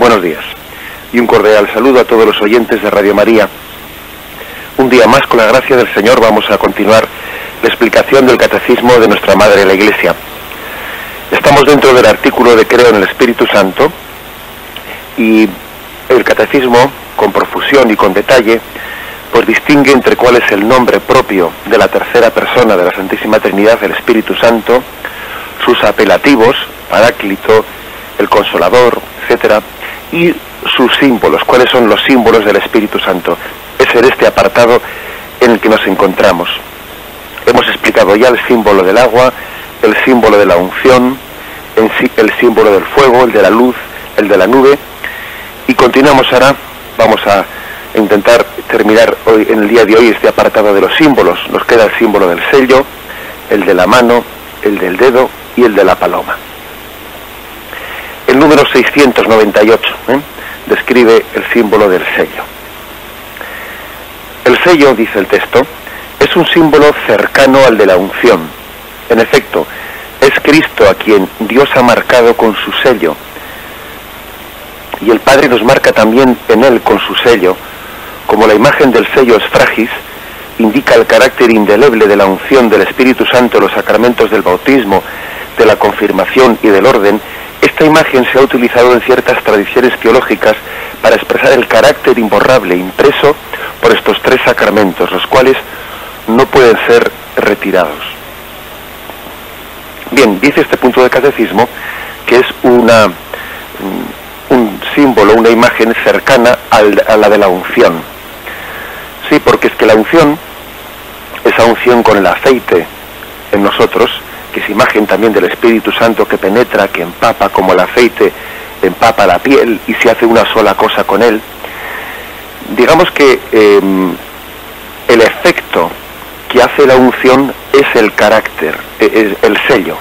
Buenos días y un cordial saludo a todos los oyentes de Radio María. Un día más, con la gracia del Señor, vamos a continuar la explicación del Catecismo de nuestra Madre la Iglesia. Estamos dentro del artículo de Creo en el Espíritu Santo y el Catecismo, con profusión y con detalle, pues distingue entre cuál es el nombre propio de la tercera persona de la Santísima Trinidad, el Espíritu Santo, sus apelativos, Paráclito, el Consolador, etcétera, y sus símbolos, cuáles son los símbolos del Espíritu Santo. Es en este apartado en el que nos encontramos. Hemos explicado ya el símbolo del agua, el símbolo de la unción, el símbolo del fuego, el de la luz, el de la nube, y continuamos ahora. Vamos a intentar terminar hoy, en el día de hoy, este apartado de los símbolos. Nos queda el símbolo del sello, el de la mano, el del dedo y el de la paloma. El número 698 describe el símbolo del sello. El sello, dice el texto, es un símbolo cercano al de la unción. En efecto, es Cristo a quien Dios ha marcado con su sello, y el Padre nos marca también en él con su sello. Como la imagen del sello es frágil, indica el carácter indeleble de la unción del Espíritu Santo en los sacramentos del bautismo, de la confirmación y del orden. Esta imagen se ha utilizado en ciertas tradiciones teológicas para expresar el carácter imborrable impreso por estos tres sacramentos, los cuales no pueden ser retirados. Bien, dice este punto del catecismo que es un símbolo, una imagen cercana a la de la unción. Sí, porque es que la unción, esa unción con el aceite en nosotros, que es imagen también del Espíritu Santo que penetra, que empapa, como el aceite empapa la piel y se hace una sola cosa con él. Digamos que el efecto que hace la unción es el carácter, es el sello.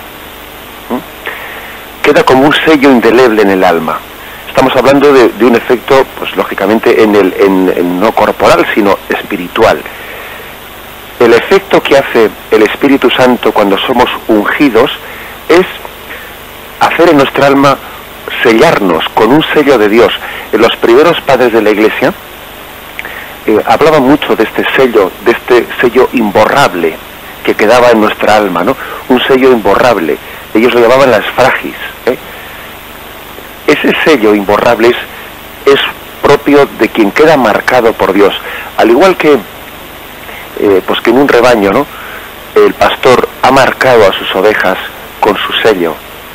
Queda como un sello indeleble en el alma. Estamos hablando de un efecto, pues lógicamente en no corporal, sino espiritual. El efecto que hace el Espíritu Santo cuando somos ungidos es hacer en nuestra alma sellarnos con un sello de Dios. Los primeros padres de la Iglesia hablaban mucho de este sello imborrable que quedaba en nuestra alma, ¿no? Un sello imborrable. Ellos lo llamaban las fragis. Ese sello imborrable es propio de quien queda marcado por Dios. Al igual que pues que en un rebaño, ¿no?, el pastor ha marcado a sus ovejas con su sello.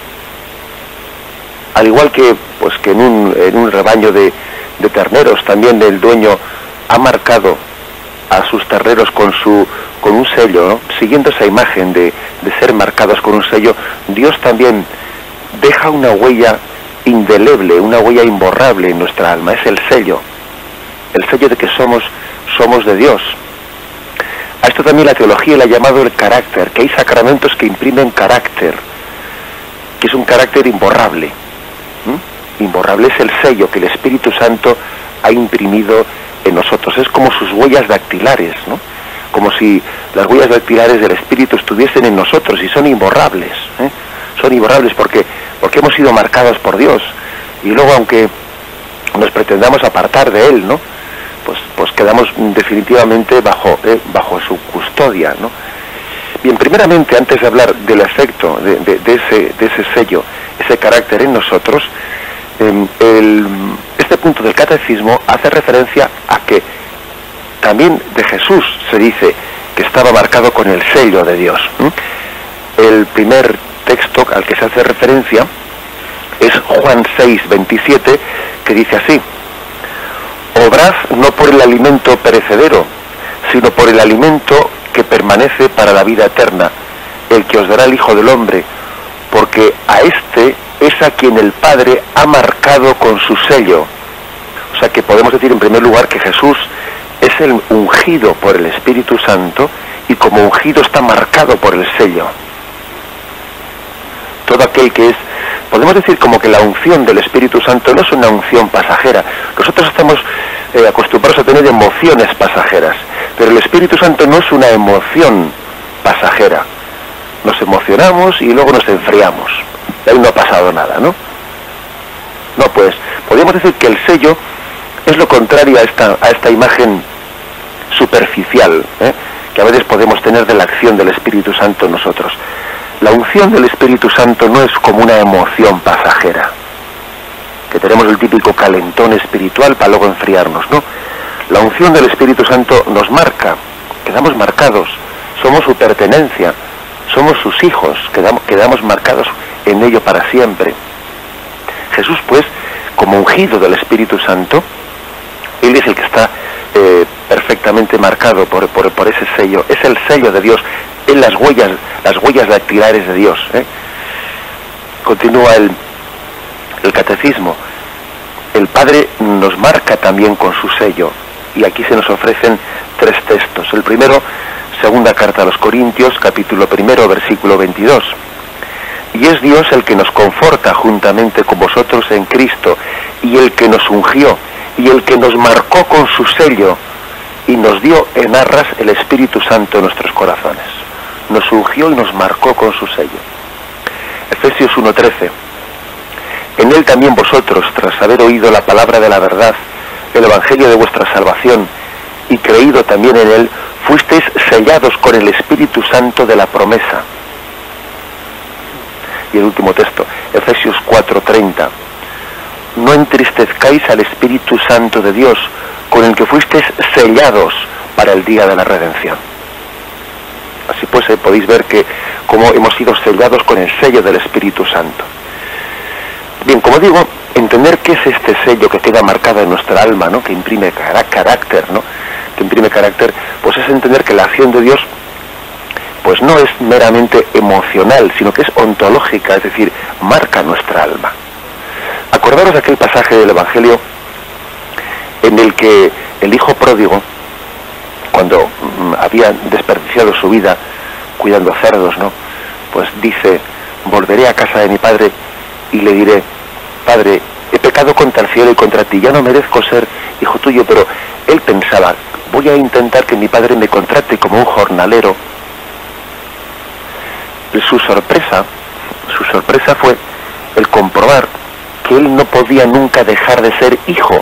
Al igual que pues que en un rebaño de terneros también el dueño ha marcado a sus terneros con un sello, ¿no? Siguiendo esa imagen de ser marcados con un sello, Dios también deja una huella indeleble, una huella imborrable en nuestra alma. Es el sello de que somos de Dios. A esto también la teología le ha llamado el carácter, que hay sacramentos que imprimen carácter, que es un carácter imborrable. Imborrable es el sello que el Espíritu Santo ha imprimido en nosotros. Es como sus huellas dactilares, ¿no? Como si las huellas dactilares del Espíritu estuviesen en nosotros, y son imborrables. Son imborrables porque hemos sido marcados por Dios, y luego, aunque nos pretendamos apartar de Él, ¿no?, pues quedamos definitivamente bajo su custodia, ¿no? Bien, primeramente, antes de hablar del efecto de ese sello, ese carácter en nosotros, este punto del catecismo hace referencia a que también de Jesús se dice que estaba marcado con el sello de Dios. El primer texto al que se hace referencia es Juan 6:27, que dice así: obrad no por el alimento perecedero, sino por el alimento que permanece para la vida eterna, el que os dará el Hijo del Hombre, porque a este es a quien el Padre ha marcado con su sello. O sea que podemos decir en primer lugar que Jesús es el ungido por el Espíritu Santo, y como ungido está marcado por el sello. Todo aquel que es, podemos decir como que la unción del Espíritu Santo no es una unción pasajera. Nosotros estamos acostumbrados a tener emociones pasajeras, pero el Espíritu Santo no es una emoción pasajera. Nos emocionamos y luego nos enfriamos. Ahí no ha pasado nada, ¿no? No, pues podríamos decir que el sello es lo contrario a esta imagen superficial, que a veces podemos tener de la acción del Espíritu Santo en nosotros. La unción del Espíritu Santo no es como una emoción pasajera, que tenemos el típico calentón espiritual para luego enfriarnos, ¿no? La unción del Espíritu Santo nos marca, quedamos marcados, somos su pertenencia, somos sus hijos, quedamos marcados en ello para siempre. Jesús, pues, como ungido del Espíritu Santo, Él es el que está perfectamente marcado por ese sello, es el sello de Dios, en las huellas dactilares de Dios. Continúa el catecismo. El Padre nos marca también con su sello, y aquí se nos ofrecen 3 textos. El primero, segunda carta a los Corintios, capítulo 1, versículo 22. Y es Dios el que nos conforta juntamente con vosotros en Cristo, y el que nos ungió, y el que nos marcó con su sello, y nos dio en arras el Espíritu Santo en nuestros corazones. Nos ungió y nos marcó con su sello. Efesios 1:13. En él también vosotros, tras haber oído la palabra de la verdad, el evangelio de vuestra salvación, y creído también en él, fuisteis sellados con el Espíritu Santo de la promesa. Y el último texto, Efesios 4:30. No entristezcáis al Espíritu Santo de Dios, con el que fuisteis sellados para el día de la redención. Así pues, podéis ver cómo hemos sido sellados con el sello del Espíritu Santo. Bien, como digo, entender qué es este sello que queda marcado en nuestra alma, ¿no? Que imprime carácter, ¿no? Que imprime carácter, pues es entender que la acción de Dios, pues no es meramente emocional, sino que es ontológica, es decir, marca nuestra alma. Acordaros de aquel pasaje del Evangelio en el que el hijo pródigo, cuando había desperdiciado su vida cuidando cerdos, ¿no? Pues dice: volveré a casa de mi padre y le diré: Padre, he pecado contra el cielo y contra ti, ya no merezco ser hijo tuyo. Pero él pensaba: voy a intentar que mi padre me contrate como un jornalero. Su sorpresa fue el comprobar que él no podía nunca dejar de ser hijo,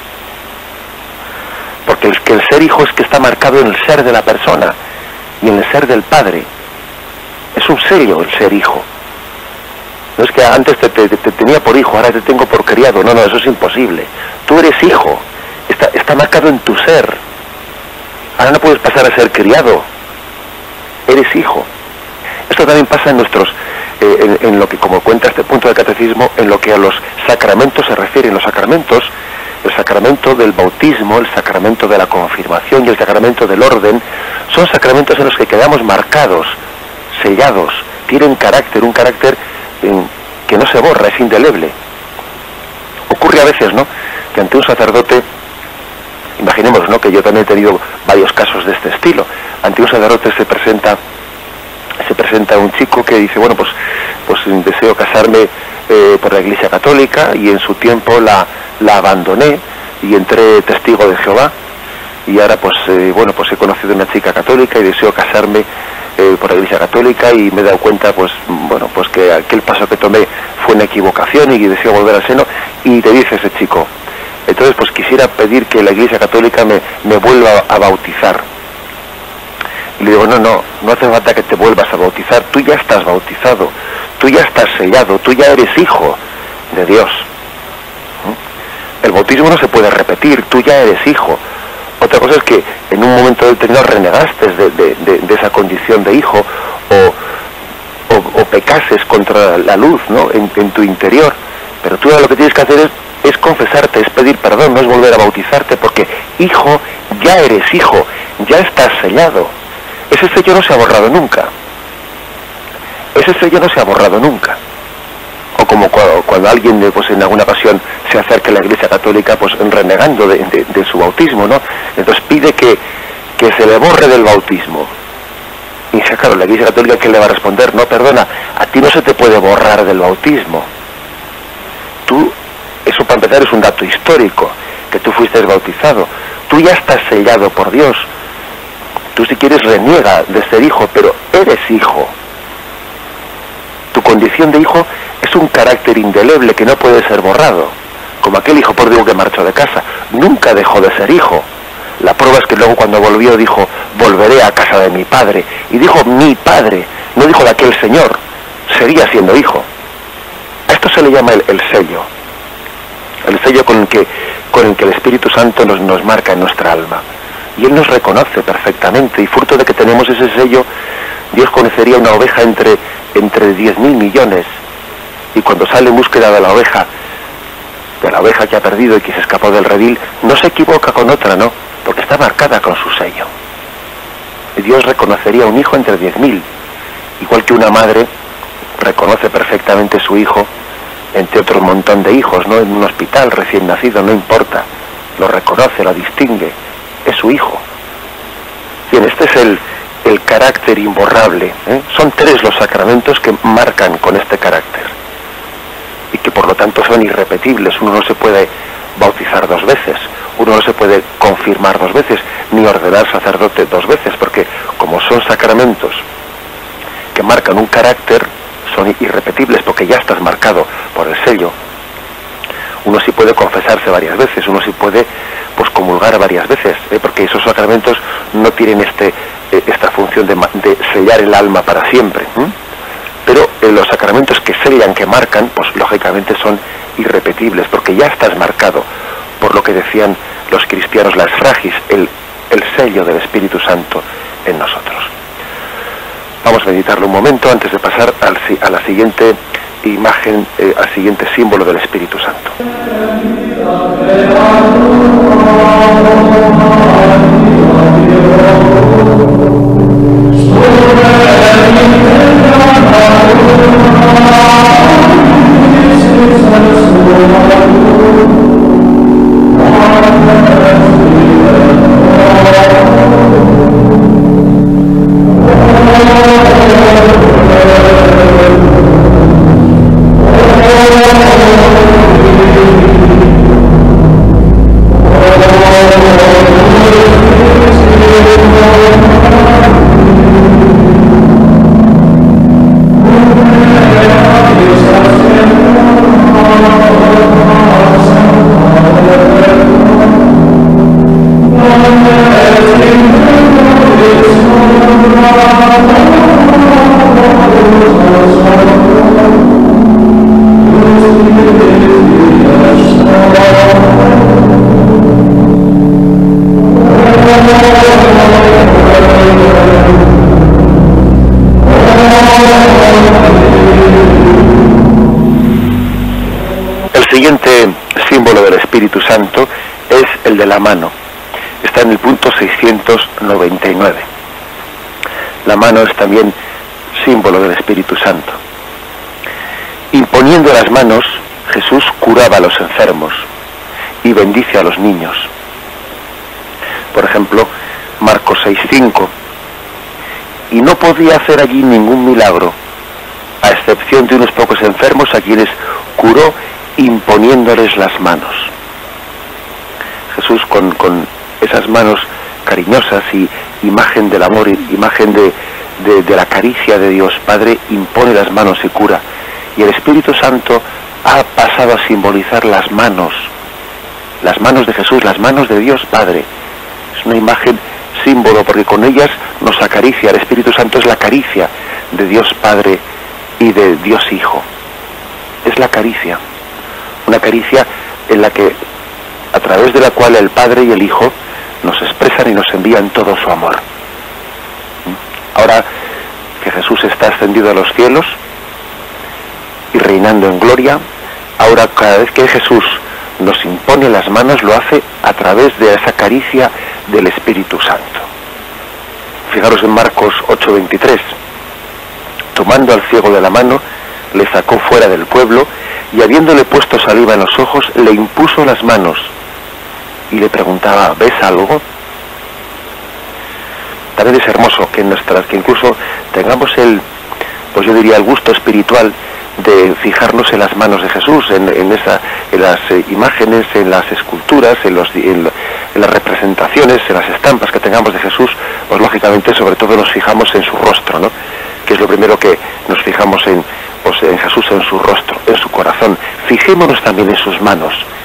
porque el ser hijo es que está marcado en el ser de la persona y en el ser del padre. Es un sello el ser hijo. No es que antes te tenía por hijo, ahora te tengo por criado. No, eso es imposible. Tú eres hijo, está marcado en tu ser. Ahora no puedes pasar a ser criado, eres hijo. Esto también pasa en lo que, como cuenta este punto del catecismo, en lo que a los sacramentos se refieren. Los sacramentos, el sacramento del bautismo, el sacramento de la confirmación y el sacramento del orden, son sacramentos en los que quedamos marcados, sellados, tienen carácter, un carácter que no se borra, es indeleble. Ocurre a veces, ¿no?, que ante un sacerdote, imaginemos, ¿no?, que yo también he tenido varios casos de este estilo. Ante un sacerdote se presenta un chico que dice: bueno, pues deseo casarme por la Iglesia Católica, y en su tiempo la abandoné y entré testigo de Jehová, y ahora pues he conocido una chica católica y deseo casarme por la Iglesia Católica, y me he dado cuenta pues que aquel paso que tomé fue una equivocación y deseo volver al seno. Y te dice ese chico: entonces pues quisiera pedir que la Iglesia Católica me vuelva a bautizar. Y le digo: no hace falta que te vuelvas a bautizar, tú ya estás bautizado, tú ya estás sellado, tú ya eres hijo de Dios. El bautismo no se puede repetir, tú ya eres hijo. Otra cosa es que en un momento determinado renegaste de esa condición de hijo, o pecases contra la luz, ¿no?, en tu interior. Pero tú ahora lo que tienes que hacer es confesarte, es pedir perdón, no es volver a bautizarte, porque hijo, ya eres hijo, ya estás sellado. Ese sello no se ha borrado nunca. Ese sello no se ha borrado nunca. O como cuando alguien pues en alguna ocasión se acerca a la Iglesia Católica pues renegando de su bautismo, ¿no? Entonces pide que se le borre del bautismo. Y claro, la Iglesia Católica, ¿qué le va a responder? No, perdona, a ti no se te puede borrar del bautismo. Tú, eso para empezar es un dato histórico, que tú fuiste bautizado. Tú ya estás sellado por Dios. Tú, si quieres, reniega de ser hijo, pero eres hijo. Tu condición de hijo es un carácter indeleble que no puede ser borrado. como aquel hijo pródigo que marchó de casa. Nunca dejó de ser hijo. La prueba es que luego cuando volvió dijo, volveré a casa de mi padre. Y dijo mi padre, no dijo de aquel señor. Seguía siendo hijo. A esto se le llama el sello. El sello con el que el Espíritu Santo nos marca en nuestra alma. Y Él nos reconoce perfectamente. Y fruto de que tenemos ese sello, Dios conocería una oveja entre 10.000 millones. Y cuando sale en búsqueda de la oveja que ha perdido y que se escapó del redil, no se equivoca con otra, ¿no? Porque está marcada con su sello. Y Dios reconocería un hijo entre 10.000, igual que una madre reconoce perfectamente a su hijo entre otro montón de hijos, ¿no? En un hospital recién nacido, no importa, lo reconoce, lo distingue, es su hijo. Bien, este es el carácter imborrable, ¿eh? Son 3 los sacramentos que marcan con este carácter y que por lo tanto son irrepetibles. Uno no se puede bautizar 2 veces, uno no se puede confirmar 2 veces, ni ordenar sacerdote 2 veces, porque como son sacramentos que marcan un carácter, son irrepetibles porque ya estás marcado por el sello. Uno sí puede confesarse varias veces, uno sí puede pues comulgar varias veces, porque esos sacramentos no tienen esta función de sellar el alma para siempre, pero los sacramentos que sellan, que marcan, pues lógicamente son irrepetibles porque ya estás marcado por lo que decían los cristianos, la esfragis, el sello del Espíritu Santo en nosotros. Vamos a meditarlo un momento antes de pasar a la siguiente imagen, al siguiente símbolo del Espíritu Santo. Espíritu Santo es el de la mano. Está en el punto 699. La mano es también símbolo del Espíritu Santo. Imponiendo las manos, Jesús curaba a los enfermos y bendice a los niños. Por ejemplo, Marcos 6:5. Y no podía hacer allí ningún milagro, a excepción de unos pocos enfermos a quienes curó imponiéndoles las manos. Jesús con esas manos cariñosas y imagen del amor, imagen de la caricia de Dios Padre, impone las manos y cura. Y el Espíritu Santo ha pasado a simbolizar las manos de Jesús, las manos de Dios Padre. Es una imagen símbolo porque con ellas nos acaricia. El Espíritu Santo es la caricia de Dios Padre y de Dios Hijo. Es la caricia, una caricia en la que, a través de la cual el Padre y el Hijo nos expresan y nos envían todo su amor. Ahora que Jesús está ascendido a los cielos y reinando en gloria, ahora cada vez que Jesús nos impone las manos, lo hace a través de esa caricia del Espíritu Santo. Fijaros en Marcos 8:23. Tomando al ciego de la mano, le sacó fuera del pueblo y habiéndole puesto saliva en los ojos, le impuso las manos y le preguntaba, ¿ves algo? También es hermoso que incluso tengamos el gusto espiritual de fijarnos en las manos de Jesús, en las imágenes, en las esculturas, en las representaciones, en las estampas que tengamos de Jesús, pues lógicamente sobre todo nos fijamos en su rostro, ¿no? Que es lo primero que nos fijamos en Jesús, en su rostro, en su corazón. Fijémonos también en sus manos,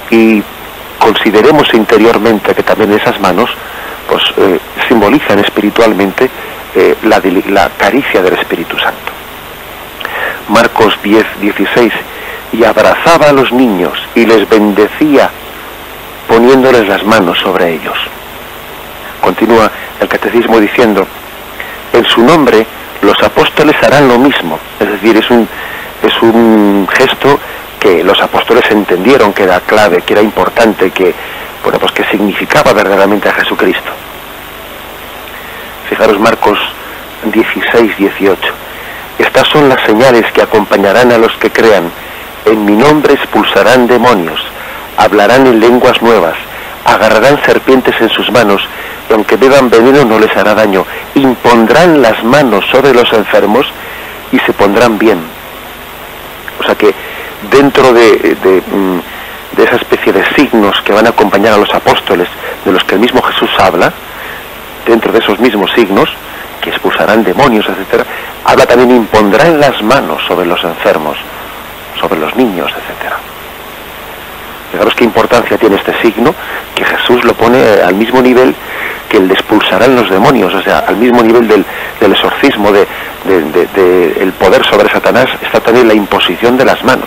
y consideremos interiormente que también esas manos pues simbolizan espiritualmente la caricia del Espíritu Santo. Marcos 10:16, y abrazaba a los niños y les bendecía poniéndoles las manos sobre ellos. Continúa el catecismo diciendo, en su nombre los apóstoles harán lo mismo, es decir, es un gesto que los apóstoles entendieron que era clave, que era importante, que significaba verdaderamente a Jesucristo. Fijaros Marcos 16:18. Estas son las señales que acompañarán a los que crean. En mi nombre expulsarán demonios, hablarán en lenguas nuevas, agarrarán serpientes en sus manos, y aunque beban veneno no les hará daño. Impondrán las manos sobre los enfermos y se pondrán bien. O sea que dentro de esa especie de signos que van a acompañar a los apóstoles, de los que el mismo Jesús habla, dentro de esos mismos signos, que expulsarán demonios, etcétera, habla también, impondrán las manos sobre los enfermos, sobre los niños, etcétera. Fijaros qué importancia tiene este signo, que Jesús lo pone al mismo nivel que el de expulsarán los demonios, o sea, al mismo nivel del exorcismo, el poder sobre Satanás, está también la imposición de las manos.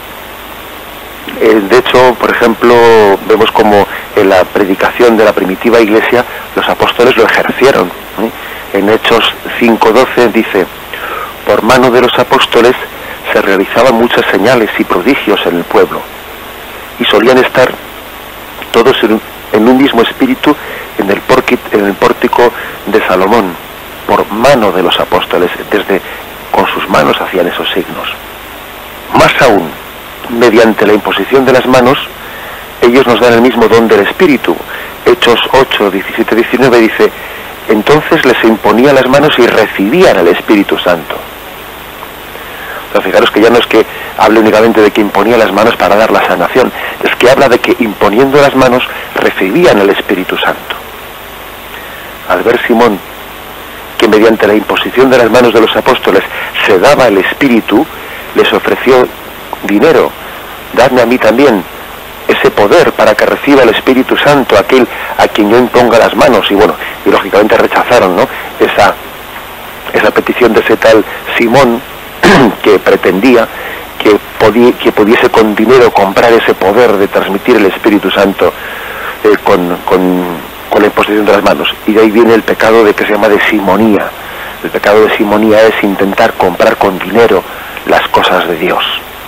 De hecho, por ejemplo, vemos como en la predicación de la primitiva iglesia los apóstoles lo ejercieron. En Hechos 5:12 dice, por mano de los apóstoles se realizaban muchas señales y prodigios en el pueblo, y solían estar todos en un mismo espíritu en el pórtico de Salomón, por mano de los apóstoles, con sus manos hacían esos signos. Más aún, mediante la imposición de las manos, ellos nos dan el mismo don del Espíritu. Hechos 8:17-19 dice, entonces les imponía las manos y recibían el Espíritu Santo. O sea, fijaros que ya no es que hable únicamente de que imponía las manos para dar la sanación, es que habla de que imponiendo las manos recibían el Espíritu Santo. Al ver Simón que mediante la imposición de las manos de los apóstoles se daba el Espíritu, les ofreció dinero, dadme a mí también ese poder para que reciba el Espíritu Santo aquel a quien yo imponga las manos. Y bueno, y lógicamente rechazaron, ¿no?, esa petición de ese tal Simón, que pretendía que pudiese con dinero comprar ese poder de transmitir el Espíritu Santo con la imposición de las manos. Y de ahí viene el pecado que se llama de simonía. El pecado de simonía es intentar comprar con dinero las cosas de Dios.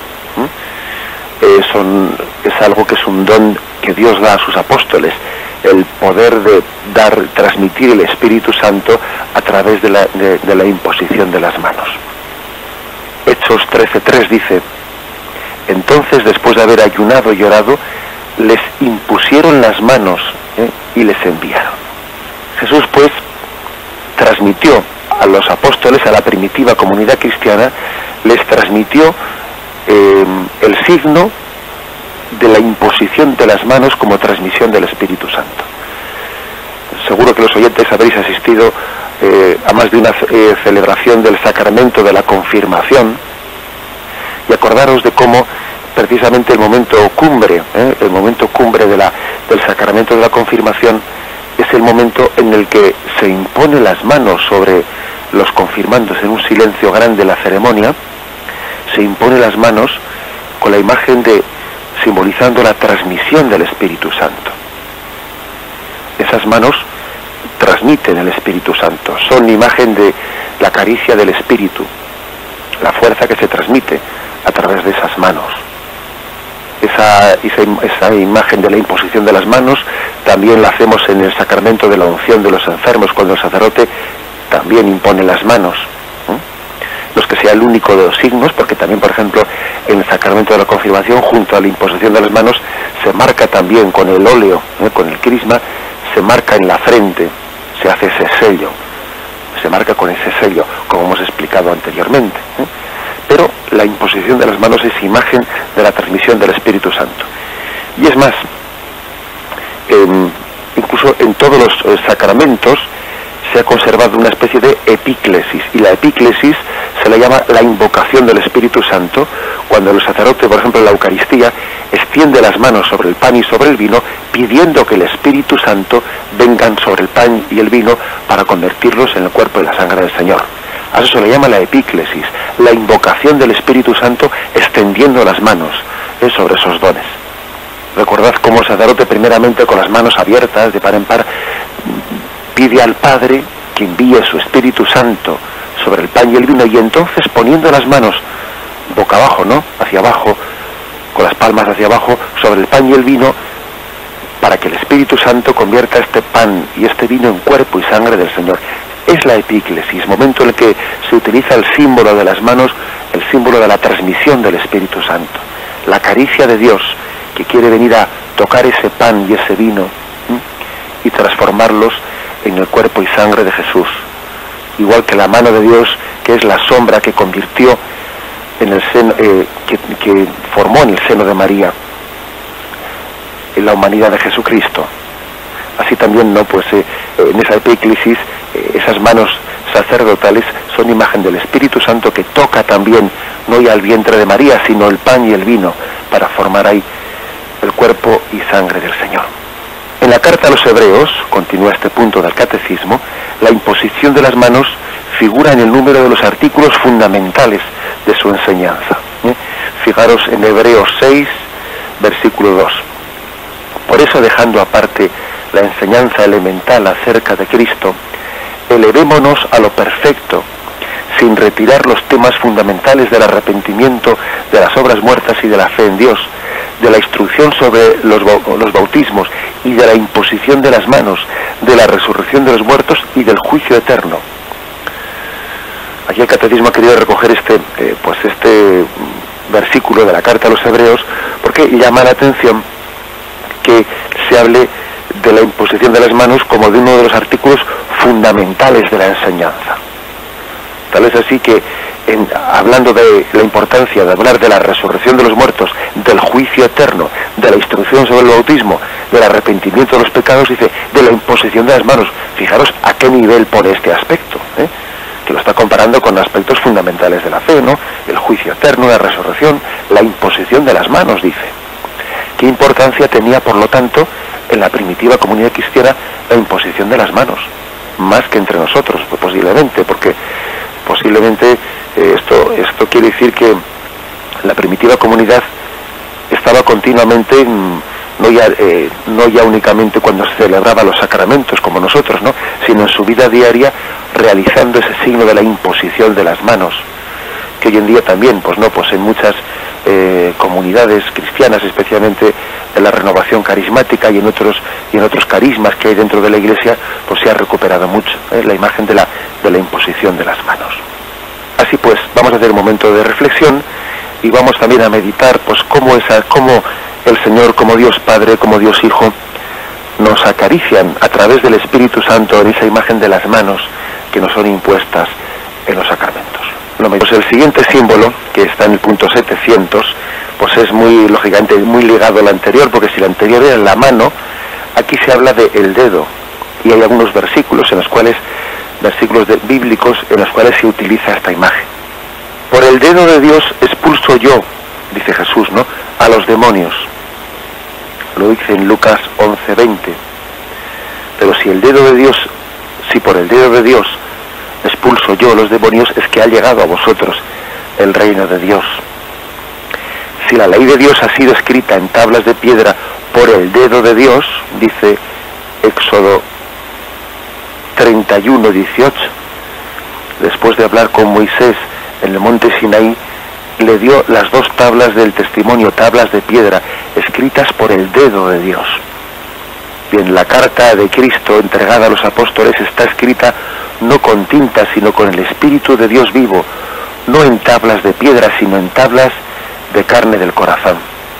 Es algo que es un don que Dios da a sus apóstoles, el poder de transmitir el Espíritu Santo a través de la imposición de las manos. Hechos 13:3 dice, entonces después de haber ayunado y orado, les impusieron las manos y les enviaron. Jesús pues transmitió a los apóstoles, a la primitiva comunidad cristiana, les transmitió el signo de la imposición de las manos como transmisión del Espíritu Santo. Seguro que los oyentes habréis asistido a más de una celebración del sacramento de la confirmación, y acordaros de cómo precisamente el momento cumbre del sacramento de la confirmación es el momento en el que se impone las manos sobre los confirmandos en un silencio grande de la ceremonia. Se impone las manos con la imagen simbolizando la transmisión del Espíritu Santo. Esas manos transmiten el Espíritu Santo, son imagen de la caricia del Espíritu, la fuerza que se transmite a través de esas manos. Esa imagen de la imposición de las manos también la hacemos en el sacramento de la unción de los enfermos, cuando el sacerdote también impone las manos. No es que sea el único de los signos, porque también, por ejemplo, en el sacramento de la confirmación, junto a la imposición de las manos, se marca también con el óleo, con el crisma, se marca en la frente, se hace ese sello, se marca con ese sello, como hemos explicado anteriormente. Pero la imposición de las manos es imagen de la transmisión del Espíritu Santo. Y es más, incluso en todos los sacramentos se ha conservado una especie de epíclesis, y la epíclesis se le llama la invocación del Espíritu Santo, cuando el sacerdote, por ejemplo, en la Eucaristía, está extiende las manos sobre el pan y sobre el vino, pidiendo que el Espíritu Santo vengan sobre el pan y el vino para convertirlos en el cuerpo y la sangre del Señor. A eso se le llama la epíclesis, la invocación del Espíritu Santo extendiendo las manos sobre esos dones. Recordad cómo el sacerdote, primeramente con las manos abiertas de par en par, pide al Padre que envíe su Espíritu Santo sobre el pan y el vino, y entonces poniendo las manos boca abajo, ¿no?, hacia abajo, con las palmas hacia abajo, sobre el pan y el vino, para que el Espíritu Santo convierta este pan y este vino en cuerpo y sangre del Señor. Es la epíclesis, momento en el que se utiliza el símbolo de las manos, el símbolo de la transmisión del Espíritu Santo, la caricia de Dios, que quiere venir a tocar ese pan y ese vino y transformarlos en el cuerpo y sangre de Jesús. Igual que la mano de Dios, que es la sombra que convirtió en el seno, que formó en el seno de María en la humanidad de Jesucristo. Así también, ¿no?, pues en esa epíclesis, esas manos sacerdotales son imagen del Espíritu Santo, que toca también no ya el vientre de María, sino el pan y el vino, para formar ahí el cuerpo y sangre del Señor. En la carta a los Hebreos, continúa este punto del catecismo, la imposición de las manos figura en el número de los artículos fundamentales de su enseñanza. Fijaros en Hebreos 6, versículo 2. Por eso, dejando aparte la enseñanza elemental acerca de Cristo, elevémonos a lo perfecto, sin retirar los temas fundamentales del arrepentimiento, de las obras muertas y de la fe en Dios, de la instrucción sobre los bautismos y de la imposición de las manos, de la resurrección de los muertos y del juicio eterno. Aquí el catecismo ha querido recoger este versículo de la carta a los Hebreos, porque llama la atención que se hable de la imposición de las manos como de uno de los artículos fundamentales de la enseñanza. Tal es así que, hablando de la importancia de hablar de la resurrección de los muertos, del juicio eterno, de la instrucción sobre el bautismo, del arrepentimiento de los pecados, dice, de la imposición de las manos. Fijaros a qué nivel pone este aspecto, que lo está comparando con aspectos fundamentales de la fe, ¿no? El juicio eterno, la resurrección, la imposición de las manos, dice. ¿Qué importancia tenía, por lo tanto, en la primitiva comunidad cristiana la imposición de las manos? Más que entre nosotros, pues posiblemente, porque posiblemente esto quiere decir que la primitiva comunidad estaba continuamente, no ya únicamente cuando se celebraban los sacramentos como nosotros, ¿no?, sino en su vida diaria, realizando ese signo de la imposición de las manos, que hoy en día también, pues en muchas comunidades cristianas, especialmente en la renovación carismática y en otros carismas que hay dentro de la Iglesia, pues se ha recuperado mucho la imagen de la imposición de las manos. Así pues, vamos a hacer un momento de reflexión y vamos también a meditar, pues cómo el Señor, como Dios Padre, como Dios Hijo, nos acarician a través del Espíritu Santo en esa imagen de las manos que nos son impuestas en los sacramentos. Pues el siguiente símbolo, que está en el punto 700, pues es lógicamente muy ligado al anterior, porque si el anterior era la mano, aquí se habla de el dedo, y hay algunos versículos bíblicos en los cuales se utiliza esta imagen. Por el dedo de Dios expulso yo, dice Jesús, ¿no?, a los demonios. Lo dice en Lucas 11:20. Pero si por el dedo de Dios expulso yo a los demonios, es que ha llegado a vosotros el reino de Dios. Si la ley de Dios ha sido escrita en tablas de piedra por el dedo de Dios, dice Éxodo 31:18, después de hablar con Moisés en el monte Sinaí, le dio las 2 tablas del testimonio, tablas de piedra, escritas por el dedo de Dios. Bien, la carta de Cristo entregada a los apóstoles está escrita no con tinta, sino con el Espíritu de Dios vivo, no en tablas de piedra, sino en tablas de carne del corazón.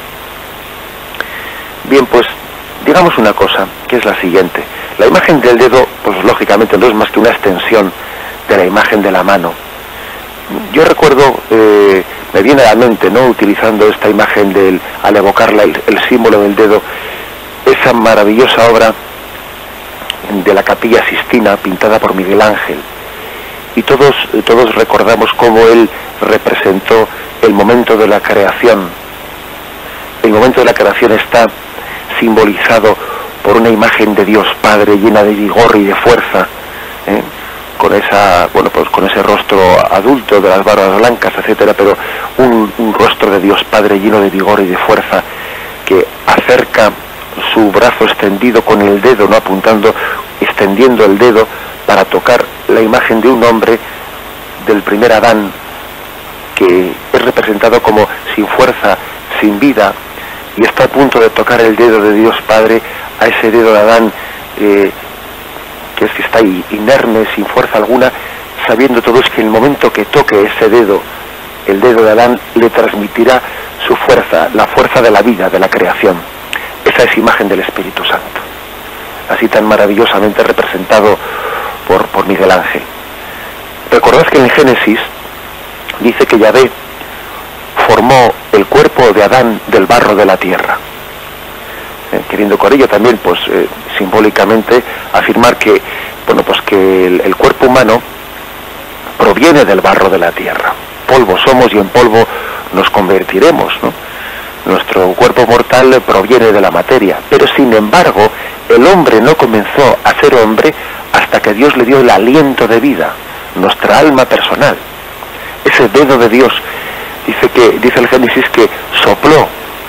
Bien, pues digamos una cosa, que es la siguiente. La imagen del dedo, pues lógicamente no es más que una extensión de la imagen de la mano. Yo recuerdo, me viene a la mente, ¿no?, utilizando esta imagen al evocarla, el símbolo del dedo, esa maravillosa obra de la Capilla Sistina, pintada por Miguel Ángel. Y todos recordamos cómo él representó el momento de la creación, el momento de la creación está simbolizado por una imagen de Dios Padre llena de vigor y de fuerza, con esa, bueno, pues con ese rostro adulto de las barbas blancas, etcétera, pero un rostro de Dios Padre lleno de vigor y de fuerza, que acerca su brazo extendido con el dedo, no apuntando, extendiendo el dedo para tocar la imagen de un hombre, del primer Adán, que es representado como sin fuerza, sin vida, y está a punto de tocar el dedo de Dios Padre a ese dedo de Adán, que es que está inerme, sin fuerza alguna, sabiendo todos que en el momento que toque ese dedo, el dedo de Adán, le transmitirá su fuerza, la fuerza de la vida, de la creación. Esa es imagen del Espíritu Santo, así tan maravillosamente representado por Miguel Ángel. Recordad que en el Génesis dice que Yahvé formó el cuerpo de Adán del barro de la tierra, queriendo con ello también, pues simbólicamente, afirmar que, bueno, pues que el cuerpo humano proviene del barro de la tierra. Polvo somos y en polvo nos convertiremos, ¿no? Nuestro cuerpo mortal proviene de la materia, pero sin embargo el hombre no comenzó a ser hombre hasta que Dios le dio el aliento de vida, nuestra alma personal. Ese dedo de Dios, dice el Génesis que sopló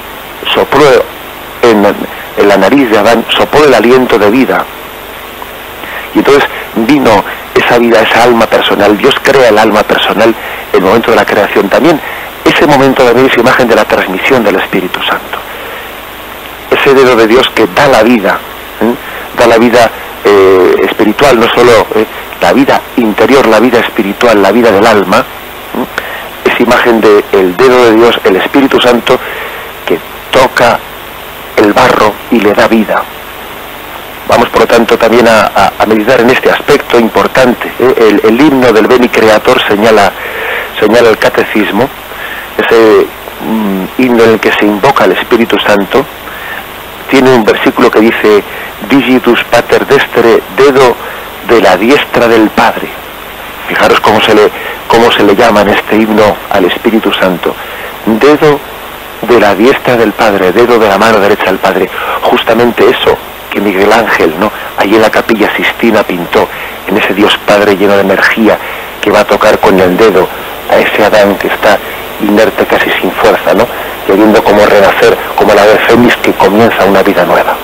en la nariz de Adán, sopló el aliento de vida, y entonces vino esa vida, esa alma personal. Dios crea el alma personal en el momento de la creación. También ese momento también es imagen de la transmisión del Espíritu Santo. Ese dedo de Dios que da la vida, da la vida espiritual, no solo la vida interior, la vida espiritual, la vida del alma, es imagen del dedo de Dios, el Espíritu Santo, que toca el barro y le da vida. Vamos, por lo tanto, también a meditar en este aspecto importante. El himno del Beni Creator señala el catecismo, ese himno en el que se invoca al Espíritu Santo. Tiene un versículo que dice: Digitus Pater Destere, dedo de la diestra del Padre. Fijaros cómo se le llama en este himno al Espíritu Santo: dedo de la diestra del Padre, dedo de la mano derecha del Padre. Justamente eso que Miguel Ángel, ¿no?, allí en la Capilla Sistina pintó, en ese Dios Padre lleno de energía, que va a tocar con el dedo a ese Adán que está inerte, casi sin fuerza, ¿no?, queriendo como renacer, como la ave fénix que comienza una vida nueva.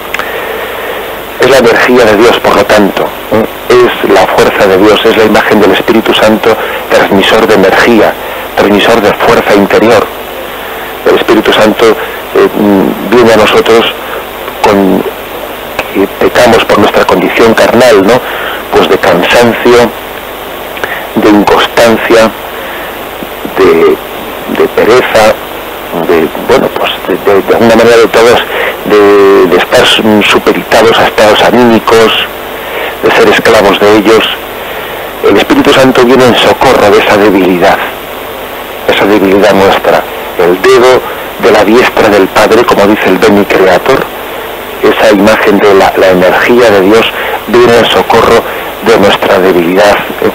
Es la energía de Dios, por lo tanto, es la fuerza de Dios, es la imagen del Espíritu Santo, transmisor de energía, transmisor de fuerza interior. El Espíritu Santo viene a nosotros que pecamos por nuestra condición carnal, ¿no?, pues de cansancio, de inconstancia, de pereza, de alguna manera de todos, de estar supeditados a estados anímicos, de ser esclavos de ellos. El Espíritu Santo viene en socorro de esa debilidad nuestra. El dedo de la diestra del Padre, como dice el Beni Creator, esa imagen de la energía de Dios, viene en socorro de nuestra debilidad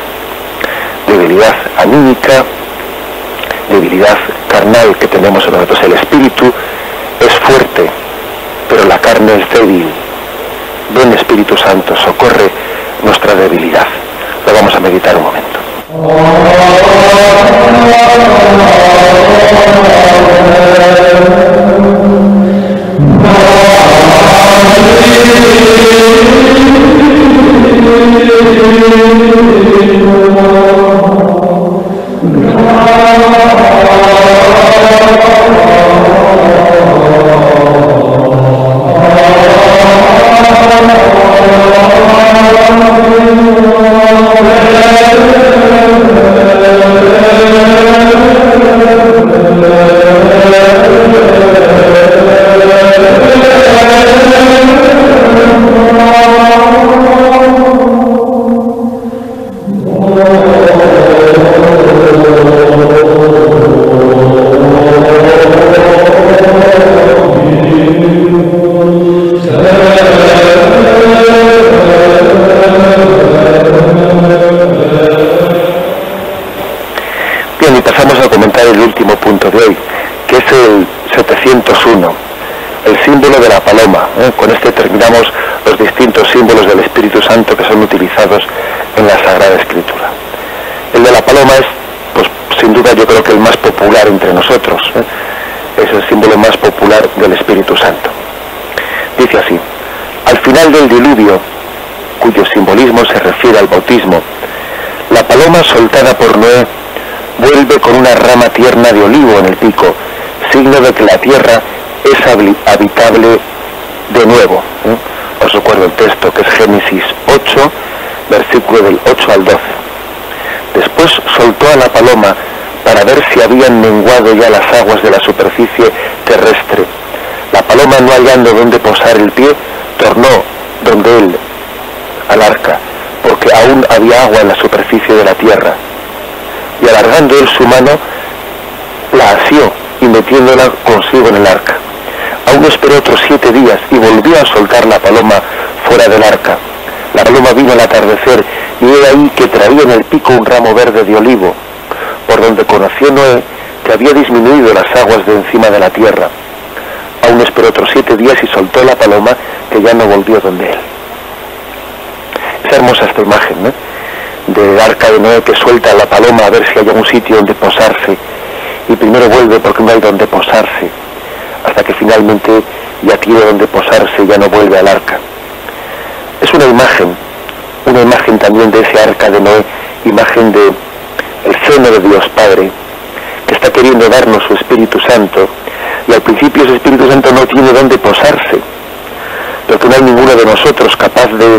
anímica, debilidad carnal que tenemos en nosotros. El espíritu es fuerte, pero la carne es débil. Ven, Espíritu Santo, socorre nuestra debilidad. Lo vamos a meditar un momento. Bien, y pasamos a comentar el último punto de hoy, que es el 701 paloma. Con este terminamos los distintos símbolos del Espíritu Santo que son utilizados en la Sagrada Escritura. El de la paloma es, pues sin duda, yo creo que el más popular entre nosotros. Es el símbolo más popular del Espíritu Santo. Dice así: al final del diluvio, cuyo simbolismo se refiere al bautismo, la paloma soltada por Noé vuelve con una rama tierna de olivo en el pico, signo de que la tierra es habitable de nuevo. Os recuerdo el texto, que es Génesis 8, versículo del 8 al 12. Después soltó a la paloma para ver si habían menguado ya las aguas de la superficie terrestre. La paloma, no hallando dónde posar el pie, tornó donde él, al arca, porque aún había agua en la superficie de la tierra. Y alargando él su mano, la asió y metiéndola consigo en el arca. Aún esperó otros 7 días y volvió a soltar la paloma fuera del arca. La paloma vino al atardecer y he ahí que traía en el pico un ramo verde de olivo, por donde conoció Noé que había disminuido las aguas de encima de la tierra. Aún esperó otros 7 días y soltó la paloma, que ya no volvió donde él. Es hermosa esta imagen, ¿no?, del arca de Noé, que suelta la paloma a ver si hay algún sitio donde posarse, y primero vuelve porque no hay donde posarse, hasta que finalmente ya tiene donde posarse y ya no vuelve al arca. Es una imagen también de ese arca de Noé, imagen de el seno de Dios Padre, que está queriendo darnos su Espíritu Santo, y al principio ese Espíritu Santo no tiene dónde posarse, porque no hay ninguno de nosotros capaz de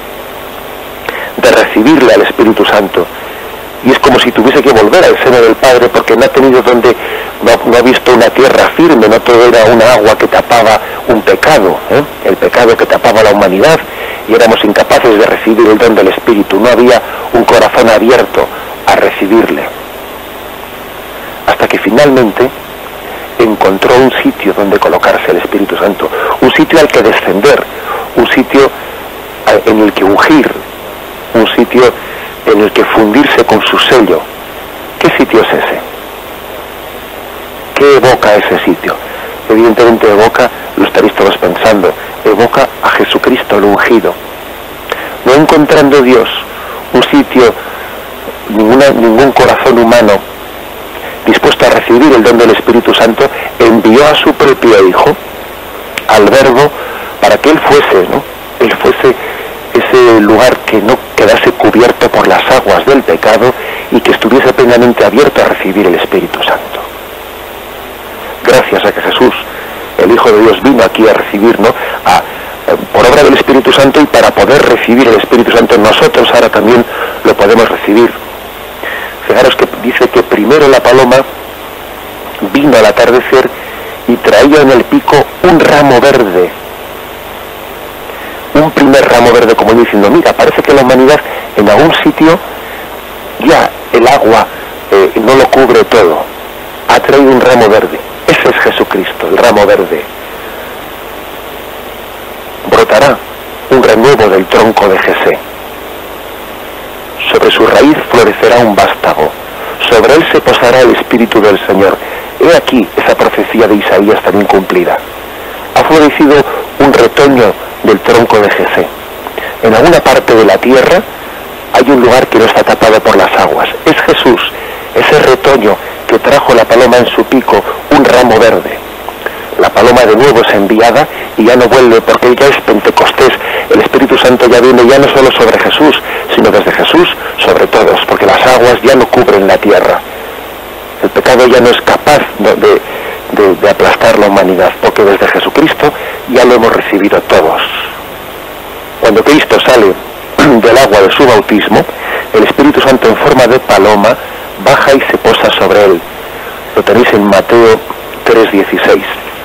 recibirle al Espíritu Santo, y es como si tuviese que volver al seno del Padre, porque no ha tenido donde, no ha visto una tierra firme, no todo era una agua que tapaba un pecado, el pecado que tapaba la humanidad, y éramos incapaces de recibir el don del Espíritu, no había un corazón abierto a recibirle, hasta que finalmente encontró un sitio donde colocarse el Espíritu Santo, un sitio al que descender, un sitio en el que ungir, un sitio en el que fundirse con su sello. ¿Qué sitio es ese? ¿Qué evoca ese sitio? Evidentemente evoca, lo estaréis todos pensando, evoca a Jesucristo, el ungido. No encontrando Dios un sitio, ningún corazón humano dispuesto a recibir el don del Espíritu Santo, envió a su propio Hijo, al Verbo, para que Él fuese, ¿no?, Él fuese ese lugar que no quedase cubierto por las aguas del pecado y que estuviese plenamente abierto a recibir el Espíritu Santo. Gracias a que Jesús, el Hijo de Dios, vino aquí a recibir, ¿no?, por obra del Espíritu Santo, y para poder recibir el Espíritu Santo nosotros ahora también lo podemos recibir. Fijaros que dice que primero la paloma vino al atardecer y traía en el pico un ramo verde. Un primer ramo verde, como diciendo, mira, parece que la humanidad en algún sitio ya el agua no lo cubre todo. Ha traído un ramo verde. Ese es Jesucristo, el ramo verde. Brotará un renuevo del tronco de Jesé. Sobre su raíz florecerá un vástago. Sobre él se posará el Espíritu del Señor. He aquí esa profecía de Isaías también cumplida. Ha florecido un retoño del tronco de Jesé. En alguna parte de la tierra hay un lugar que no está tapado por las aguas. Es Jesús, ese retoño que trajo la paloma en su pico, un ramo verde. La paloma de nuevo es enviada y ya no vuelve, porque ya es Pentecostés. El Espíritu Santo ya viene ya no solo sobre Jesús, sino desde Jesús sobre todos, porque las aguas ya no cubren la tierra. El pecado ya no es capaz de aplastar la humanidad, porque desde Jesucristo ya lo hemos recibido todos. Cuando Cristo sale del agua de su bautismo, el Espíritu Santo en forma de paloma baja y se posa sobre él. Lo tenéis en Mateo 3:16.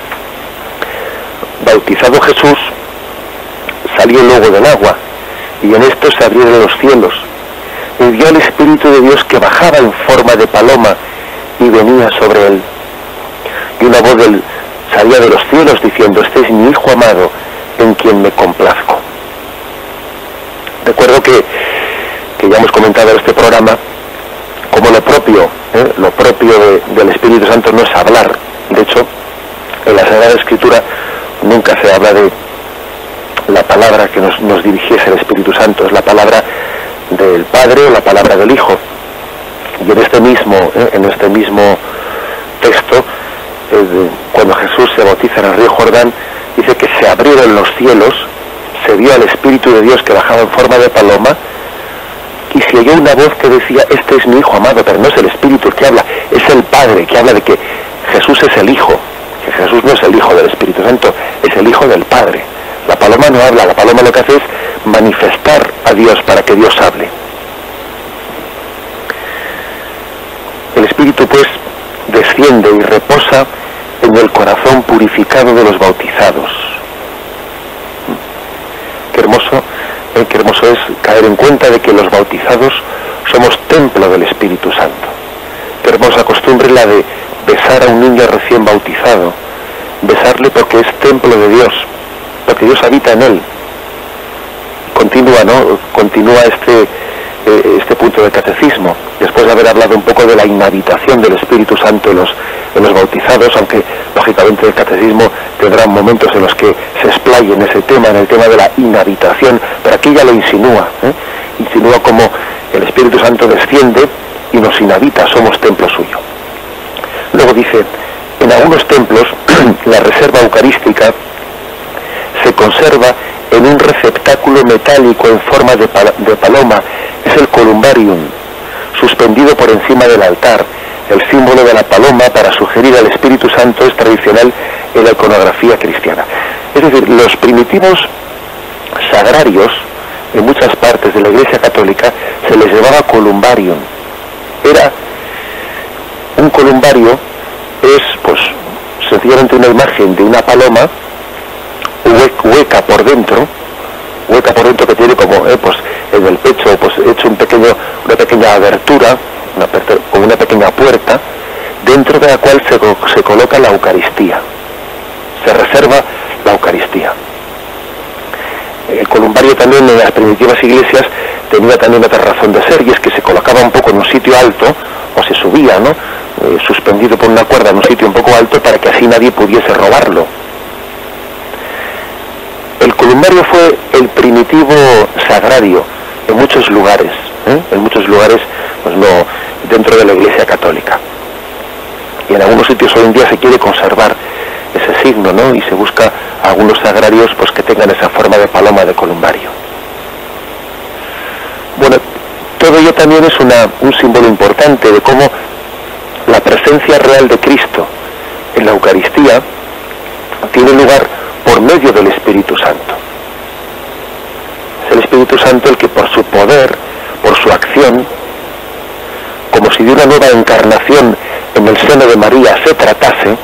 Bautizado Jesús, salió luego del agua, y en esto se abrieron los cielos, y vio al Espíritu de Dios que bajaba en forma de paloma y venía sobre él. Y una voz salía de los cielos diciendo, este es mi Hijo amado, en quien me complazco. Recuerdo que ya hemos comentado en este programa como lo propio del Espíritu Santo no es hablar. De hecho, en la Sagrada Escritura nunca se habla de la palabra que nos dirigiese el Espíritu Santo, es la palabra del Padre o la palabra del Hijo. Y en este mismo texto, cuando Jesús se bautiza en el río Jordán, dice que se abrieron los cielos, se vio al Espíritu de Dios que bajaba en forma de paloma, y se oyó una voz que decía: este es mi Hijo amado. Pero no es el Espíritu el que habla, es el Padre que habla de que Jesús es el Hijo, que Jesús no es el Hijo del Espíritu Santo, es el Hijo del Padre. La paloma no habla, la paloma lo que hace es manifestar a Dios para que Dios hable. El Espíritu pues desciende y reposa en el corazón purificado de los bautizados. Qué hermoso es caer en cuenta de que los bautizados somos templo del Espíritu Santo. Qué hermosa costumbre la de besar a un niño recién bautizado, besarle porque es templo de Dios, porque Dios habita en él. Continúa este punto del catecismo, después de haber hablado un poco de la inhabitación del Espíritu Santo en los bautizados, aunque lógicamente el catecismo tendrá momentos en los que se explaye en ese tema, en el tema de la inhabitación, pero aquí ya lo insinúa, insinúa como el Espíritu Santo desciende y nos inhabita, somos templo suyo. Luego dice: en algunos templos la reserva eucarística se conserva en un receptáculo metálico en forma de paloma, es el columbarium, suspendido por encima del altar. El símbolo de la paloma para sugerir al Espíritu Santo es tradicional en la iconografía cristiana. Es decir, los primitivos sagrarios, en muchas partes de la Iglesia Católica, se les llamaba columbarium. Era un columbario, es pues sencillamente una imagen de una paloma hueca por dentro que tiene como pues en el pecho pues hecho una pequeña abertura, como una pequeña puerta, dentro de la cual se coloca la Eucaristía, se reserva la Eucaristía. El columbario también en las primitivas iglesias tenía también otra razón de ser, y es que se colocaba un poco en un sitio alto, o se subía, suspendido por una cuerda en un sitio un poco alto, para que así nadie pudiese robarlo. El columbario fue el primitivo sagrario en muchos lugares, pues no dentro de la Iglesia Católica. Y en algunos sitios hoy en día se quiere conservar ese signo, y se busca algunos sagrarios pues que tengan esa forma de paloma de columbario. Bueno, todo ello también es un símbolo importante de cómo la presencia real de Cristo en la Eucaristía tiene lugar por medio del Espíritu Santo. Es el Espíritu Santo el que por su poder, por su acción, como si de una nueva encarnación en el seno de María se tratase,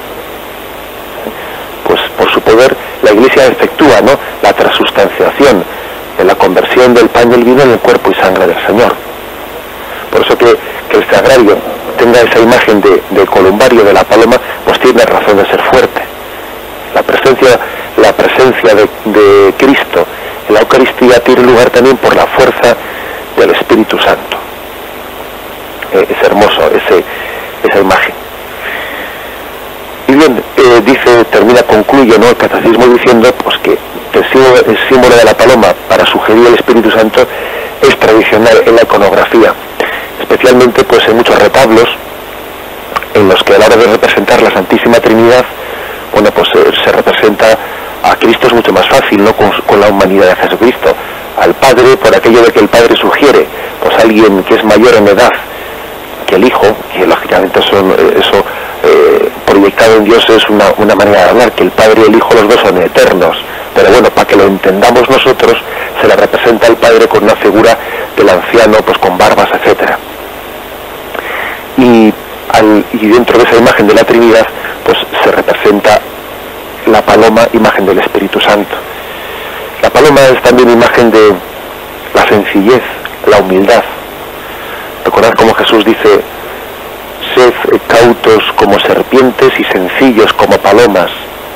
pues por su poder la Iglesia efectúa la transustanciación, en la conversión del pan y el vino en el cuerpo y sangre del Señor. Por eso que el sagrario tenga esa imagen de columbario de la paloma, pues tiene razón de ser fuerte. La presencia de Cristo en la Eucaristía tiene lugar también por la fuerza del Espíritu Santo. Es hermoso esa imagen. Y bien, concluye el catecismo diciendo pues que el símbolo de la paloma para sugerir el Espíritu Santo es tradicional en la iconografía, especialmente pues en muchos retablos en los que a la hora de representar la Santísima Trinidad, bueno, pues se representa a Cristo, es mucho más fácil, con la humanidad de Jesucristo, al Padre, por aquello de que el Padre sugiere pues alguien que es mayor en edad que el Hijo, que lógicamente eso proyectado en Dios es una manera de hablar, que el Padre y el Hijo los dos son eternos, pero bueno, para que lo entendamos nosotros, se le representa al Padre con una figura del anciano, pues con barbas, etcétera. Y dentro de esa imagen de la Trinidad, pues se representa la paloma, imagen del Espíritu Santo. La paloma es también imagen de la sencillez, la humildad. Recordad cómo Jesús dice: sed cautos como serpientes y sencillos como palomas.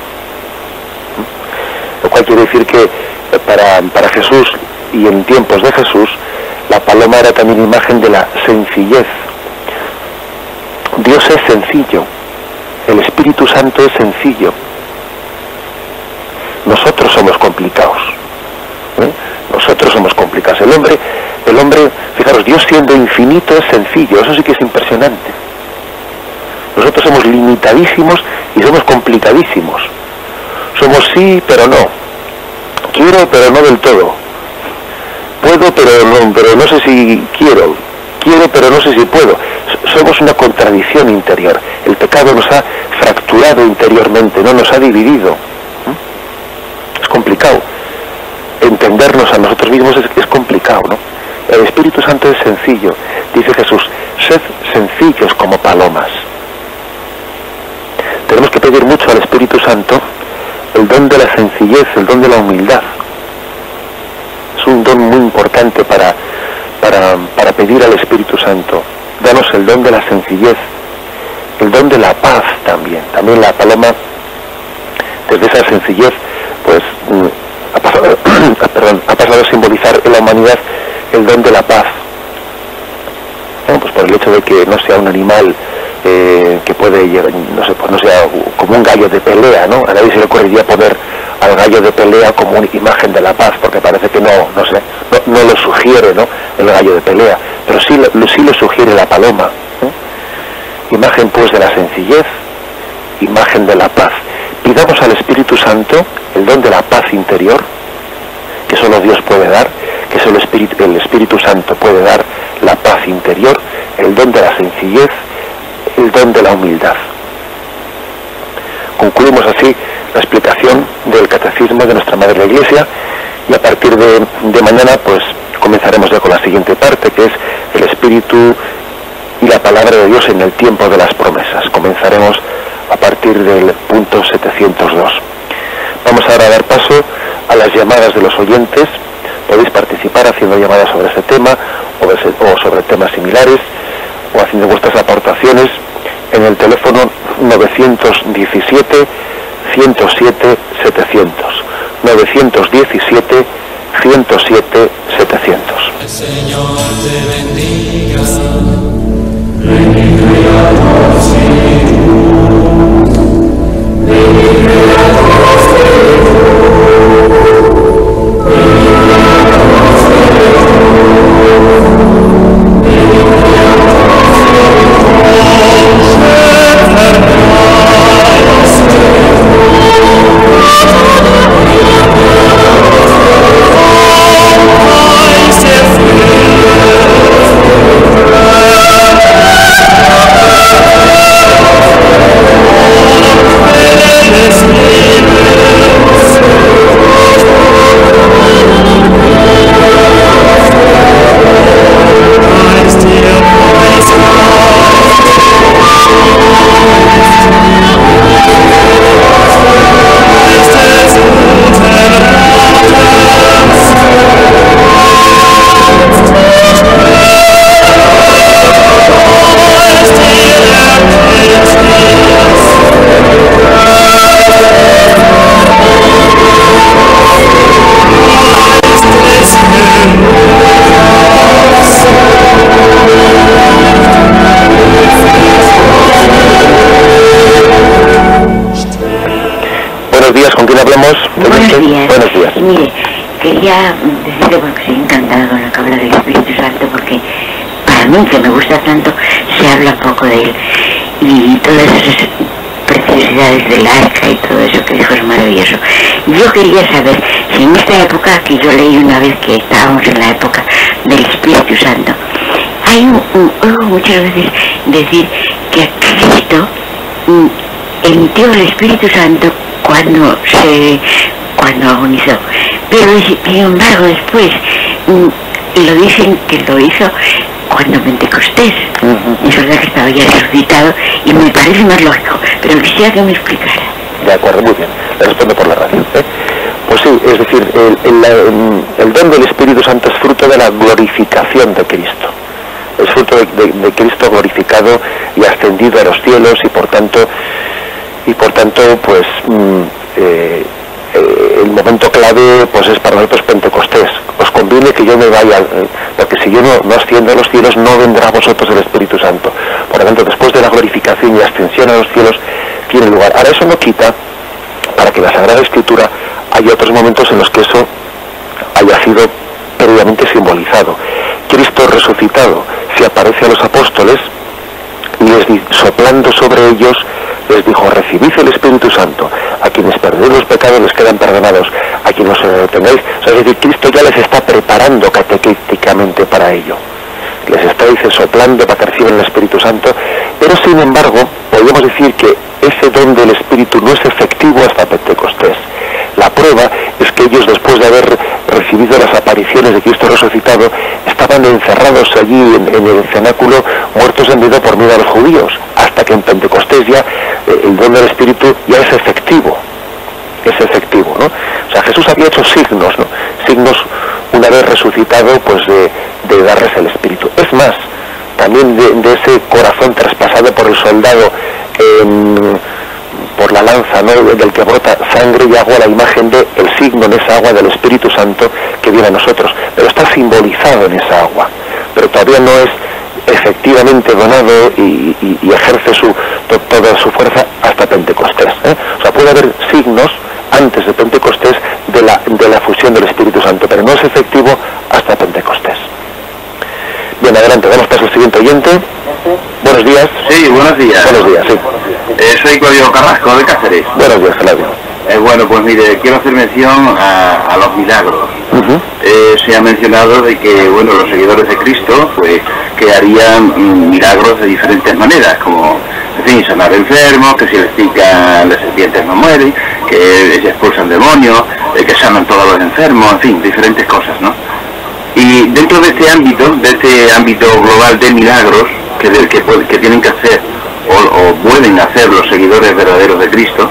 Lo cual quiere decir que para Jesús, y en tiempos de Jesús, la paloma era también imagen de la sencillez. Dios es sencillo, el Espíritu Santo es sencillo. complicados. Nosotros somos complicados. El hombre, fijaros, Dios siendo infinito es sencillo, eso sí que es impresionante. Nosotros somos limitadísimos y somos complicadísimos. Somos sí, pero no. Quiero, pero no del todo. Puedo, pero no sé si quiero. Quiero, pero no sé si puedo. Somos una contradicción interior. El pecado nos ha fracturado interiormente, no nos ha dividido. Es complicado. Entendernos a nosotros mismos es complicado, ¿no? El Espíritu Santo es sencillo. Dice Jesús, sed sencillos como palomas. Tenemos que pedir mucho al Espíritu Santo el don de la sencillez, el don de la humildad. Es un don muy importante para pedir al Espíritu Santo. Danos el don de la sencillez, el don de la paz también. También la paloma, desde esa sencillez, pues ha pasado a simbolizar en la humanidad el don de la paz. Bueno, pues por el hecho de que no sea un animal que puede llegar, no sé, pues no sea como un gallo de pelea, ¿no? A nadie se le ocurriría poner al gallo de pelea como una imagen de la paz, porque parece que no lo sugiere, ¿no? El gallo de pelea, pero sí lo sugiere la paloma, ¿no? Imagen pues de la sencillez, imagen de la paz. Pidamos al Espíritu Santo el don de la paz interior, que solo Dios puede dar, que solo el Espíritu Santo puede dar la paz interior, el don de la sencillez, el don de la humildad. Concluimos así la explicación del Catecismo de nuestra Madre la Iglesia, y a partir de mañana pues comenzaremos ya con la siguiente parte, que es el Espíritu y la Palabra de Dios en el tiempo de las promesas. Comenzaremos a partir del punto 702. Vamos ahora a dar paso a las llamadas de los oyentes. Podéis participar haciendo llamadas sobre este tema o sobre temas similares, o haciendo vuestras aportaciones en el teléfono 917 107 700, 917 107 700. El Señor te bendiga. Buenos días. Mire, quería decirle, porque estoy encantada con lo que habla del Espíritu Santo, porque para mí, que me gusta tanto, se habla poco de él. Y todas esas preciosidades del arca y todo eso que dijo es maravilloso. Yo quería saber si en esta época, que yo leí una vez que estábamos en la época del Espíritu Santo, oigo muchas veces decir que a Cristo emitió el Espíritu Santo cuando agonizó, pero sin embargo después lo dicen que lo hizo cuando Pentecostés. Es verdad que estaba ya resucitado y me parece más lógico, pero quisiera que me explicara. De acuerdo, muy bien, le respondo por la radio. Pues sí, es decir, el don del Espíritu Santo es fruto de la glorificación de Cristo. Es fruto de Cristo glorificado y ascendido a los cielos, y por tanto pues el momento clave pues es para nosotros Pentecostés. Os conviene que yo me vaya, porque si yo no asciendo a los cielos, no vendrá a vosotros el Espíritu Santo. Por lo tanto, después de la glorificación y ascensión a los cielos tiene lugar. Ahora, eso no quita para que la Sagrada Escritura hay otros momentos en los que eso haya sido previamente simbolizado. Cristo resucitado se aparece a los apóstoles y soplando sobre ellos les dijo: recibid el Espíritu Santo, a quienes perdéis los pecados les quedan perdonados, a quienes os tengáis. O sea, es decir, Cristo ya les está preparando catequéticamente para ello, les está, dice, soplando para que reciban el Espíritu Santo, pero sin embargo podemos decir que ese don del Espíritu no es efectivo hasta Pentecostés. La prueba es que ellos, después de haber recibido las apariciones de Cristo resucitado, estaban encerrados allí en el cenáculo, muertos en vida por miedo a los judíos, hasta que en Pentecostés ya el don del Espíritu ya es efectivo, ¿no? O sea, Jesús había hecho signos, ¿no? Signos una vez resucitado, pues de darles el Espíritu. Es más, también de ese corazón traspasado por el soldado, por la lanza, ¿no?, del que brota sangre y agua, la imagen de el signo en esa agua del Espíritu Santo que viene a nosotros, pero está simbolizado en esa agua, pero todavía no es efectivamente donado y ejerce toda su fuerza hasta Pentecostés, ¿eh? O sea, puede haber signos antes de Pentecostés de la fusión del Espíritu Santo, pero no es efectivo hasta Pentecostés. Bien, adelante, damos paso al siguiente oyente. Buenos días. Sí, buenos días. Buenos días, sí. Soy Claudio Carrasco, de Cáceres. Buenos días, Claudio. Bueno, pues mire, quiero hacer mención a los milagros. Se ha mencionado de que, bueno, los seguidores de Cristo, pues, que harían milagros de diferentes maneras, como, en fin, sanar enfermos, que si les pican las serpientes no mueren, que se expulsan demonios, que sanan todos los enfermos, en fin, diferentes cosas, ¿no? Y dentro de este ámbito global de milagros que tienen que hacer o pueden hacer los seguidores verdaderos de Cristo,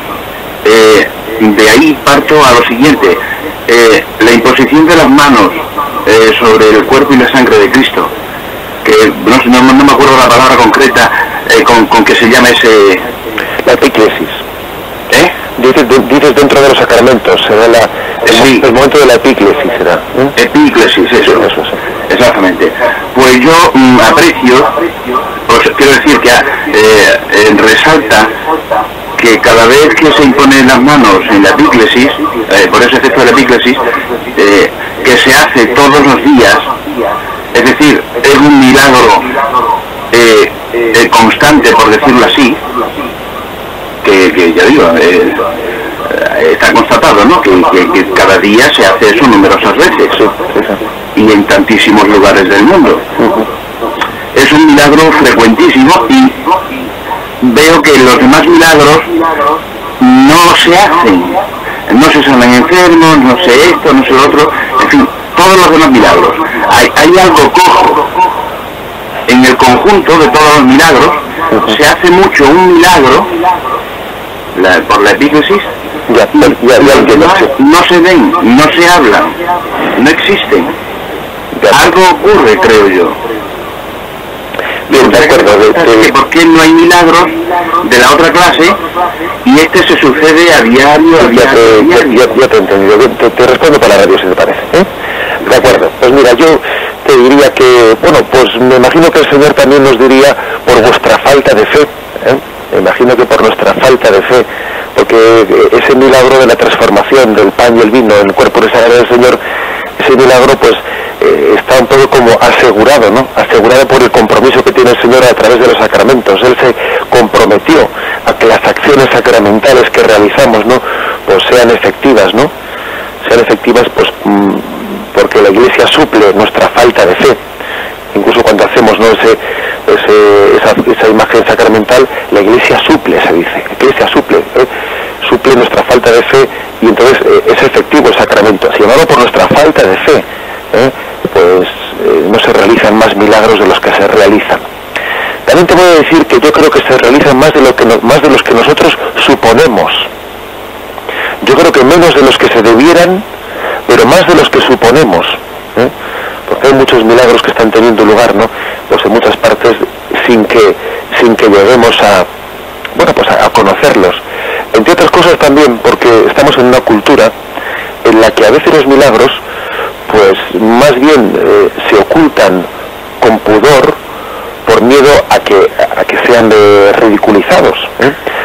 de ahí parto a lo siguiente: la imposición de las manos sobre el cuerpo y la sangre de Cristo, que no me acuerdo la palabra concreta con que se llama ese... La epíclesis. Dices dentro de los sacramentos, será sí, el momento de la epíclesis, será. Epíclesis, eso sí. Exactamente. Pues yo aprecio, pues quiero decir que resalta que cada vez que se imponen las manos en la epíclesis, por ese efecto de la epíclesis, que se hace todos los días, es decir, es un milagro constante, por decirlo así, que ya digo, está constatado, ¿no?, que cada día se hace eso numerosas veces, y en tantísimos lugares del mundo. Es un milagro frecuentísimo, y veo que los demás milagros no se hacen, no se sanan enfermos, no sé esto, no sé lo otro, en fin, todos los demás milagros. Hay algo cojo en el conjunto de todos los milagros. Se hace mucho un milagro por la epíclesis, no se ven, no se hablan, no existen. Algo ocurre, creo yo. Bien, de acuerdo. ¿Por qué no hay milagros de la otra clase y este se sucede a diario? Ya te he entendido. Te respondo para la radio, si te parece, ¿eh? De acuerdo. Pues mira, yo te diría que, bueno, pues me imagino que el Señor también nos diría por vuestra falta de fe, ¿eh? Me imagino que por nuestra falta de fe, porque ese milagro de la transformación del pan y el vino en el cuerpo y sangre del Señor, ese milagro pues está un poco como asegurado, ¿no? Asegurado por el compromiso que tiene el Señor a través de los sacramentos. Él se comprometió a que las acciones sacramentales que realizamos, ¿no?, pues sean efectivas, ¿no? Sean efectivas, pues porque la Iglesia suple nuestra falta de fe. Incluso cuando hacemos, ¿no?, esa imagen sacramental, la Iglesia suple, se dice. La Iglesia suple nuestra falta de fe, y entonces es efectivo el sacramento. Sin embargo, por nuestra falta de fe, pues no se realizan más milagros de los que se realizan. También te voy a decir que yo creo que se realizan más de los que nosotros suponemos. Yo creo que menos de los que se debieran, pero más de los que suponemos, porque hay muchos milagros que están teniendo lugar, ¿no?, pues en muchas partes sin que lleguemos a conocerlos. Entre otras cosas también porque estamos en una cultura en la que a veces los milagros pues más bien se ocultan con pudor por miedo a que sean ridiculizados,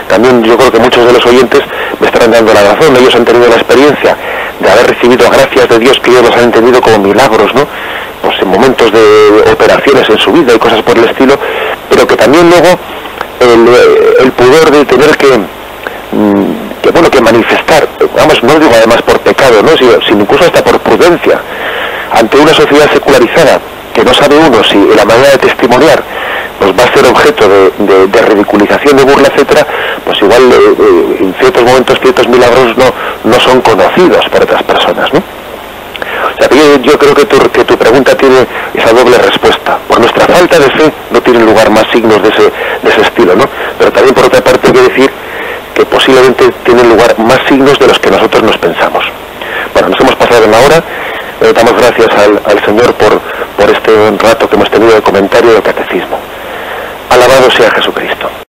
también yo creo que muchos de los oyentes me estarán dando la razón. Ellos han tenido la experiencia de haber recibido gracias de Dios que ellos los han entendido como milagros, ¿no? Pues en momentos de operaciones en su vida y cosas por el estilo, pero que también luego el pudor de tener que manifestar, vamos, no digo además por pecado, ¿no? Sino incluso hasta por prudencia, ante una sociedad secularizada, que no sabe uno si la manera de testimoniar pues va a ser objeto de ridiculización, de burla, etcétera, pues igual en ciertos momentos ciertos milagros no son conocidos por otras personas, ¿no? O sea, yo creo que tu pregunta tiene esa doble respuesta. Por nuestra falta de fe no tienen lugar más signos de ese estilo, ¿no? Pero también por otra parte hay que decir que posiblemente tienen lugar más signos de los que nosotros nos pensamos. Bueno, nos hemos pasado una hora. Damos gracias al Señor por este rato que hemos tenido de comentario del catecismo. Alabado sea Jesucristo.